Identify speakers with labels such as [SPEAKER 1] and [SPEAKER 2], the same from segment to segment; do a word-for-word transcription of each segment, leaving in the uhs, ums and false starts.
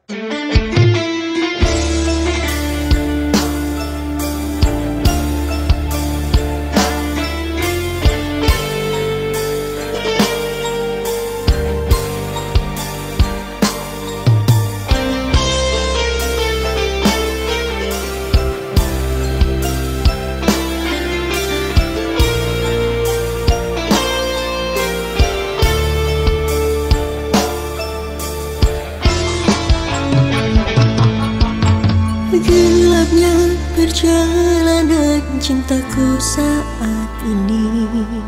[SPEAKER 1] Gelapnya perjalanan cintaku saat ini,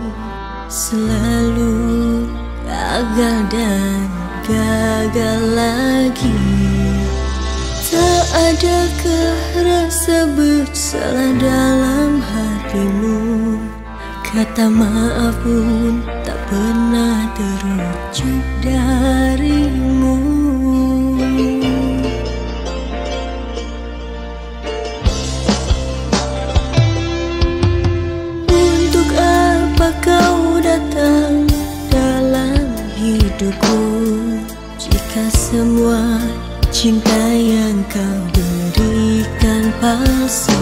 [SPEAKER 1] selalu gagal dan gagal lagi. Tak adakah rasa bersalah dalam hatimu? Kata maaf pun tak pernah terucap darimu. Kau datang dalam hidupku jika semua cinta yang kau berikan palsu.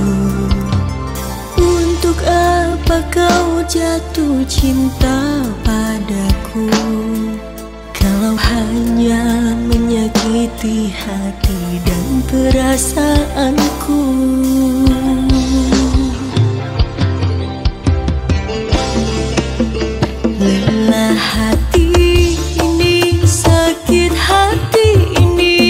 [SPEAKER 1] Untuk apa kau jatuh cinta padaku kalau hanya menyakiti hati dan perasaanku? Lelah hati ini, sakit hati ini,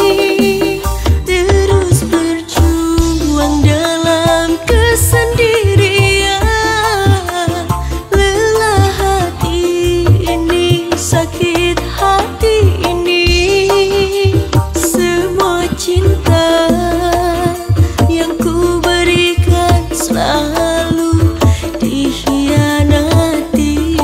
[SPEAKER 1] terus berjuang dalam kesendirian. Lelah hati ini, sakit hati ini, semua cinta yang ku berikan selalu dikhianati.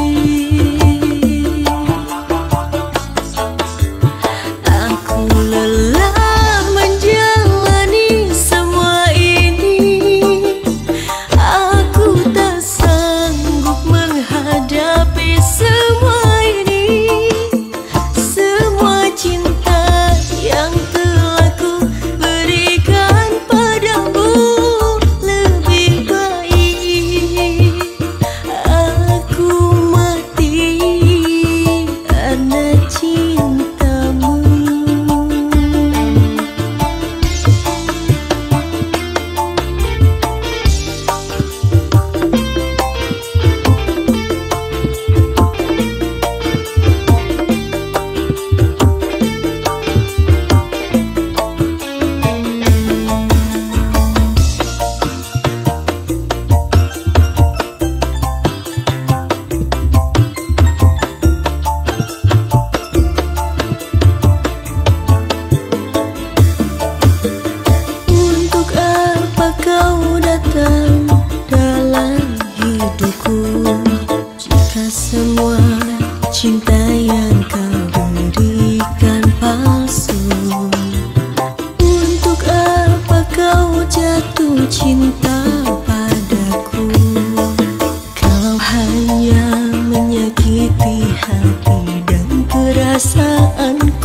[SPEAKER 1] Kau datang dalam hidupku jika semua cinta yang kau berikan palsu. Untuk apa kau jatuh cinta padaku kalau hanya menyakiti hati dan perasaanku?